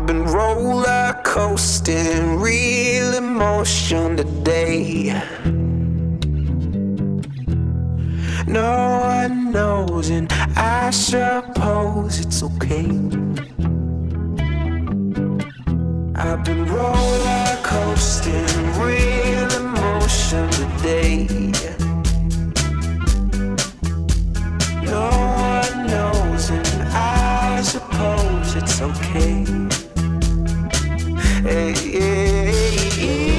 I've been roller coasting, real emotion today. No one knows, and I suppose it's okay. I've been roller coasting, real emotion today. No one knows, and I suppose it's okay. Hey, hey, hey.